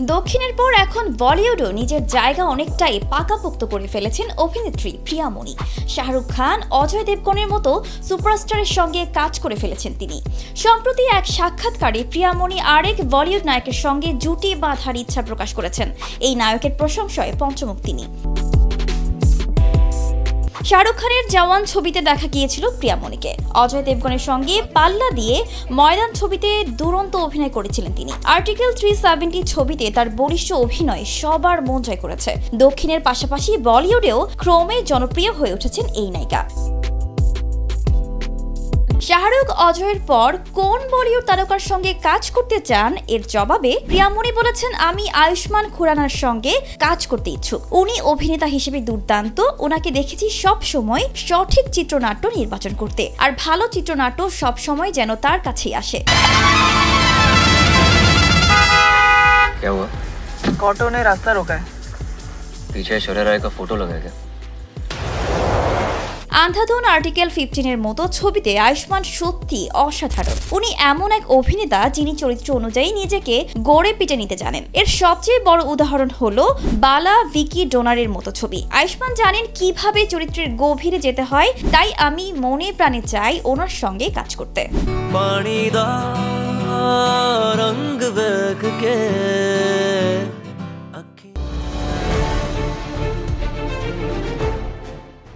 দক্ষিণের পর এখন বলিউডও নিজের জায়গা অনেকটাই পাকাপোক্ত করে ফেলেছেন অভিনেত্রী প্রিয়ামণি। শাহরুখ খান, অজয় দেবগনের মতো সুপারস্টারের সঙ্গে কাজ করে ফেলেছেন তিনি। সম্প্রতি এক সাক্ষাৎকারে প্রিয়ামণি আরেক বলিউড নায়কের সঙ্গে জুটি বাঁধার ইচ্ছা প্রকাশ করেছেন। এই নায়কের প্রশংসায় পঞ্চমুখ তিনি। শাহরুখ খানের জওয়ান ছবিতে দেখা গিয়েছিল প্রিয়ামণিকে। অজয় দেবগনের সঙ্গে পাল্লা দিয়ে ময়দান ছবিতে দুরন্ত অভিনয় করেছিলেন তিনি। আর্টিকেল 370 ছবিতে তার বলিষ্ঠ অভিনয় সবার মন জয় করেছে। দক্ষিণের পাশাপাশি বলিউডেও ক্রমে জনপ্রিয় হয়ে উঠেছেন এই নায়িকা। শাহরুখ অজয়ের পর কোন বলিউড তারকার সঙ্গে কাজ করতে চান এর জবাবে প্রিয়ামণি বলেছেন, আমি আয়ুষ্মান খুরানার সঙ্গে কাজ করতে ইচ্ছুক। উনি অভিনেতা হিসেবে দুর্দান্ত। ওনাকে দেখেছি সব সময় সঠিক চিত্রনাট্য নির্বাচন করতে, আর ভালো চিত্রনাট্য সব সময় যেন তার কাছেই আসে। क्या हुआ? ऑटो ने रास्ता रोका है। पीछे शौर्य राय का फोटो लगा है क्या? আন্ধাধুন আর্টিকেল 15 মতো ছবিতে আয়ুষ্মান সত্যি অসাধারণ। উনি এমন এক অভিনেতা যিনি চরিত্র অনুযায়ী নিজেকে গড়ে পিটে নিতে জানেন। এর সবচেয়ে বড় উদাহরণ হলো বালা ভিকি ডোনারের মতো ছবি। আয়ুষ্মান জানেন কিভাবে চরিত্রের গভীরে যেতে হয়, তাই আমি মনে প্রাণে চাই ওনার সঙ্গে কাজ করতে।